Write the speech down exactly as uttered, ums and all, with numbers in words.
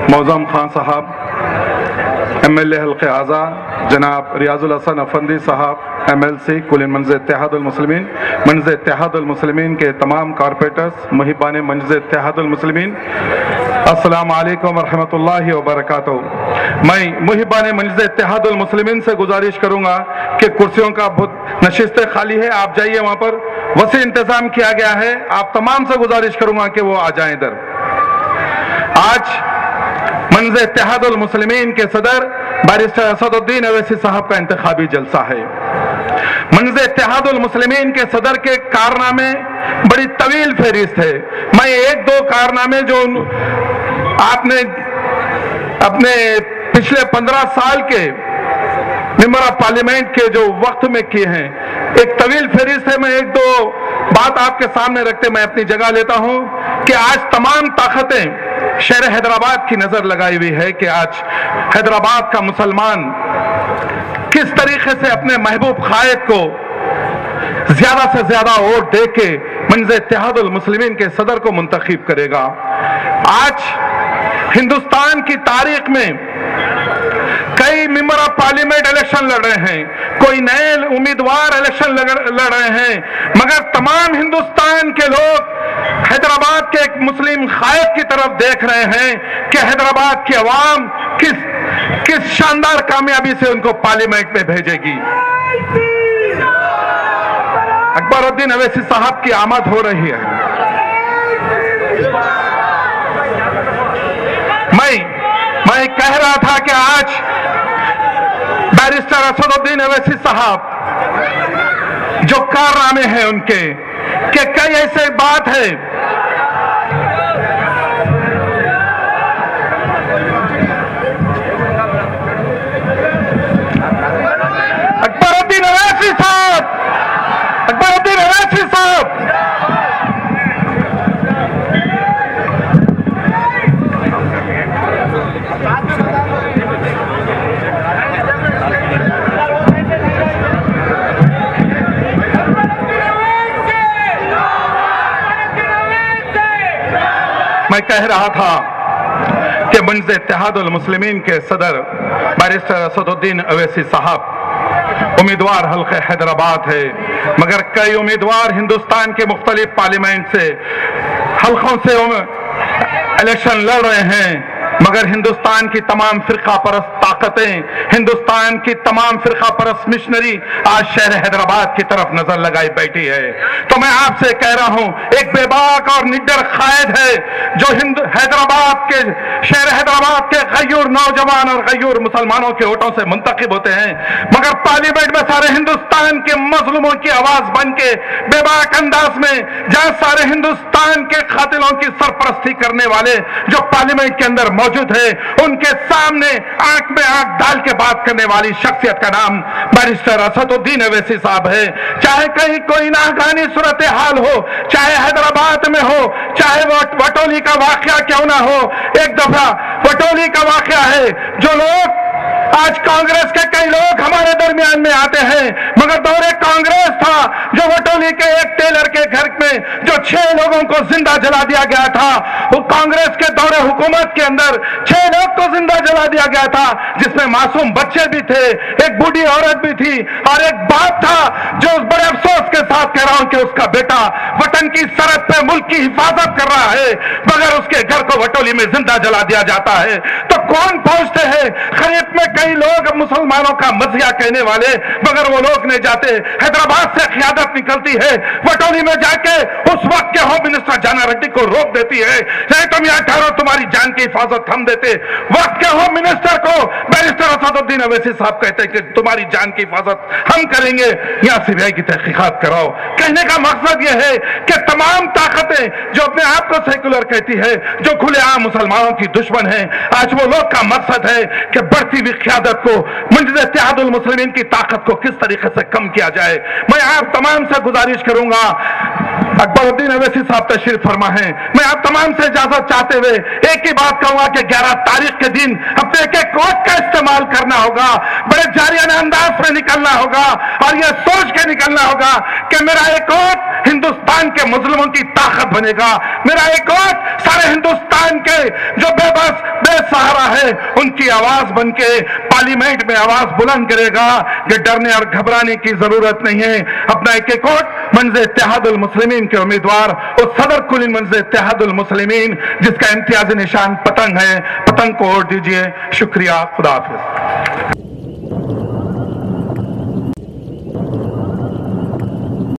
موزم خان صاحب، M L A حلقہ اعضا جناب ریاض الحسن افندی صاحب ایم ایل سی کل منز اتحاد المسلمین، منز اتحاد المسلمین کے تمام کارپوریٹرز، محبان منز اتحاد المسلمین، السلام علیکم ورحمۃ اللہ وبرکاتہ۔ میں محبان منز اتحاد المسلمین سے گزارش کروں گا کہ کرسیوں کا بہت نشستیں خالی ہے، آپ جائیے، وہاں پر وسیع انتظام کیا گیا ہے، آپ تمام سے گزارش کروں گا کہ وہ آ جائیں ادھر۔ آج منز اتحاد المسلمین کے صدر بیرسٹر اسد الدین اویسی صاحب کا انتخابی جلسہ ہے۔ منز اتحاد المسلمین کے صدر کے کارنامے بڑی طویل فہرست ہے، میں ایک دو کارنامے جو آپ نے اپنے پچھلے پندرہ سال کے ممبر آف پارلیمنٹ کے جو وقت میں کیے ہیں، ایک طویل فہرست ہے، میں ایک دو بات آپ کے سامنے رکھتے میں اپنی جگہ لیتا ہوں کہ آج تمام طاقتیں شہر حیدرآباد کی نظر لگائی ہوئی ہے کہ آج حیدرآباد کا مسلمان کس طریقے سے اپنے محبوب قائد کو زیادہ سے زیادہ ووٹ دے کے منز اتحاد المسلمین کے صدر کو منتخب کرے گا۔ آج ہندوستان کی تاریخ میں کئی ممبر آف پارلیمنٹ الیکشن لڑ رہے ہیں، کوئی نئے امیدوار الیکشن لڑ رہے ہیں، مگر تمام ہندوستان کے لوگ حیدرآباد کے ایک مسلم قائد کی طرف دیکھ رہے ہیں کہ حیدرآباد کی عوام کس کس شاندار کامیابی سے ان کو پارلیمنٹ میں بھیجے گی۔ اکبر الدین اویسی صاحب کی آمد ہو رہی ہے۔ میں میں کہہ رہا تھا کہ آج بیرسٹر اسد الدین اویسی صاحب جو کارنامے ہیں ان کے کہ کئی ایسے بات ہے اکبر الدین اویسی صاحب اکبر الدین اویسی صاحب میں کہہ رہا تھا کہ منز اتحاد المسلمین کے صدر بیرسٹر اسد الدین اویسی صاحب امیدوار حلقہ حیدرآباد ہے، مگر کئی امیدوار ہندوستان کے مختلف پارلیمنٹ سے حلقوں سے الیکشن لڑ رہے ہیں، مگر ہندوستان کی تمام فرقہ پرست طاقتیں، ہندوستان کی تمام فرقہ پرست مشنری آج شہر حیدرآباد کی طرف نظر لگائی بیٹھی ہے۔ تو میں آپ سے کہہ رہا ہوں، ایک بے باک اور نڈر قائد ہے جو حیدرآباد کے شہر حیدرآباد کے غیور نوجوان اور غیور مسلمانوں کے ووٹوں سے منتخب ہوتے ہیں، مگر پارلیمنٹ میں سارے ہندوستان کے مظلوموں کی آواز بن کے بے باک انداز میں، جہاں سارے ہندوستان کے قاتلوں کی سرپرستی کرنے والے جو پارلیمنٹ کے اندر موجود ہے، ان کے سامنے آنکھ میں آنکھ ڈال کے بات کرنے والی شخصیت کا نام بیرسٹر اسد الدین اویسی صاحب ہے۔ چاہے کہیں کوئی ناگہانی صورتحال ہو، چاہے حیدرآباد میں ہو، چاہے وٹولی کا واقعہ کیوں نہ ہو، ایک دفعہ وٹولی کا واقعہ ہے، جو لوگ آج کانگریس کے کئی لوگ ہمارے درمیان میں آتے ہیں، مگر دور کانگریس تھا جو وٹولی کے ایک ٹیلر کے گھر میں جو چھ لوگوں کو زندہ جلا دیا گیا تھا، وہ کانگریس کے دور حکومت کے اندر چھ لوگ کو زندہ جلا دیا گیا تھا، جس میں معصوم بچے بھی تھے، ایک بوڑھی عورت بھی تھی، اور ایک باپ تھا جو اس بڑے افسوس کے ساتھ کہہ رہا ہوں کہ اس کا بیٹا وطن کی سرحد پہ ملک کی حفاظت کر رہا ہے، مگر اس کے گھر کو وٹولی میں زندہ جلا دیا جاتا ہے۔ تو کون پہنچتے ہیں خریف میں؟ کئی لوگ مسلمانوں کا مزیہ کہنے والے، مگر وہ لوگ نہیں جاتے۔ حیدرآباد سے قیادت نکلتی ہے، وٹولی میں جا کے اس وقت کے ہوم منسٹر جانا ریڈی کو روک دیتی ہے، نہیں تم یہاں ٹھہرو، تمہاری جان کی حفاظت ہم دیتے۔ وقت کے ہوم منسٹر کو بیرسٹر اسد الدین اویسی صاحب کہتے ہیں کہ تمہاری جان کی حفاظت ہم کریں گے، یہاں سی بی آئی کی تحقیقات کراؤ۔ کہنے کا مقصد یہ ہے کہ تمام طاقتیں جو اپنے آپ کو سیکولر کہتی ہے، جو کھلے عام مسلمانوں کی دشمن ہیں، آج وہ لوگ کا مقصد ہے کہ بڑھتی ہوئی قیادت کو، منز اتحاد المسلمین کی طاقت کو کس طریقے سے کم کیا جائے۔ میں آپ تمام سے گزارش کروں گا، اکبر الدین اویسی صاحب تشریف فرما ہیں، میں آپ تمام سے اجازت چاہتے ہوئے ایک ہی بات کہوں گا کہ گیارہ تاریخ کے دن اپنے ایک ایک ووٹ کا استعمال کرنا ہوگا، بڑے جاریانہ انداز میں نکلنا ہوگا، اور یہ سوچ کے نکلنا ہوگا کہ میرا ایک ووٹ ہندوستان کے مظلوموں کی طاقت بنے گا، میرا ایک ووٹ سارے ہندوستان کے جو بے بس بے سہارا ہے ان کی آواز بن کے پارلیمنٹ میں آواز بلند کرے گا کہ ڈرنے اور گھبرانے کی ضرورت نہیں ہے. اپنا ایک ایک ووٹ منظر اتحاد المسلمین کے امیدوار اور صدر کل منظر اتحاد المسلمین جس کا امتیازی نشان پتنگ ہے، پتنگ کو ووٹ دیجئے. شکریہ. خدا حافظ.